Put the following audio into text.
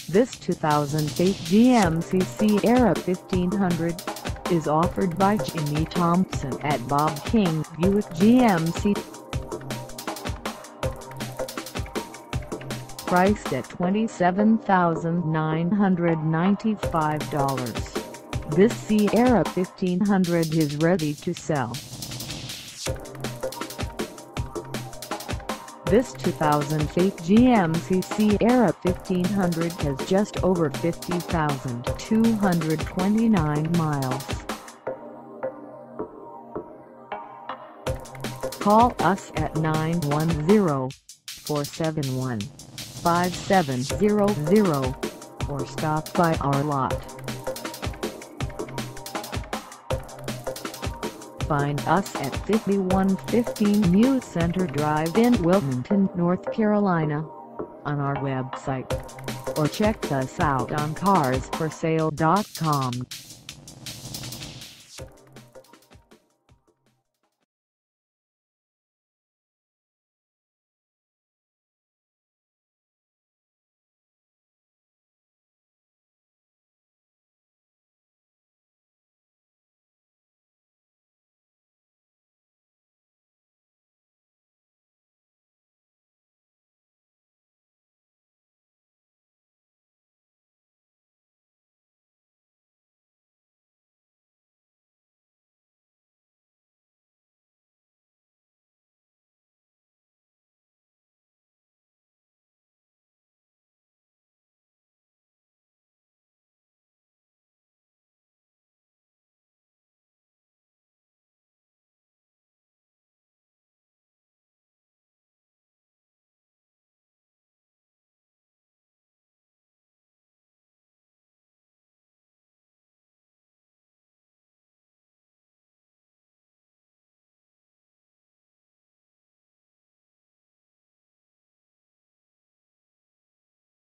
This 2008 GMC Sierra 1500 is offered by Jimmy Thompson at Bob King Buick GMC. Priced at $27,995, this Sierra 1500 is ready to sell. This 2008 GMC Sierra 1500 has just over 50,229 miles. Call us at 910-471-5700 or stop by our lot. Find us at 5115 New Center Drive in Wilmington, North Carolina, on our website, or check us out on carsforsale.com.